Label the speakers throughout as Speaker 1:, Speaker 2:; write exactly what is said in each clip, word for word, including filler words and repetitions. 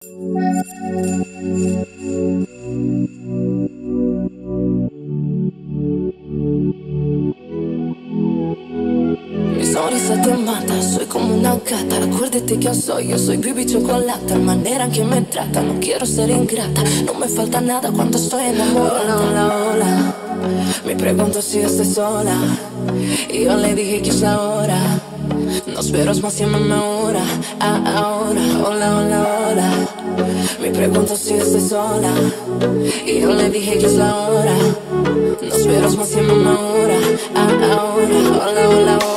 Speaker 1: Mi sonrisa te mata, soy como una gata. Acuérdate quién soy, yo soy baby chocolate. La manera en que me trata, no quiero ser ingrata. No me falta nada cuando estoy enamorada. Hola, hola, hola. Me pregunto si estoy sola y yo le dije que es la hora. No espero más, llámame ahora, ah, ahora. Hola, hola, hola. Me pregunto si estoy sola y yo le dije que es la hora. No espero más, llámame ahora, ah, ahora. Hola, hola, hola.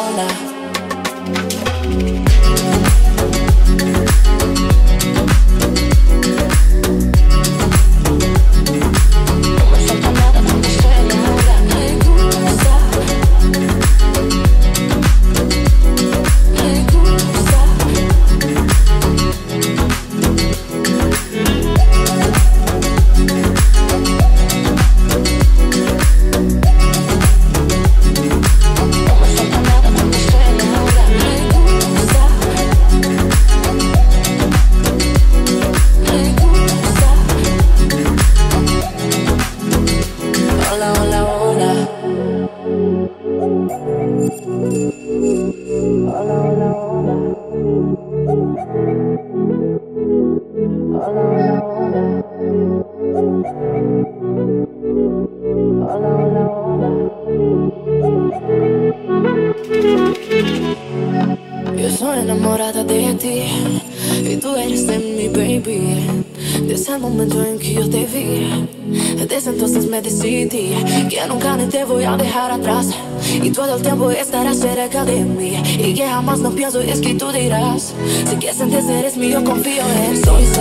Speaker 1: Yo soy enamorada de ti y tú eres de mi baby. Desde el momento en que yo te vi, desde entonces me decidí que nunca ni te voy a dejar atrás y todo el tiempo estarás cerca de mí y que jamás no pienso es que tú dirás si que sientes eres mío, confío en. Soy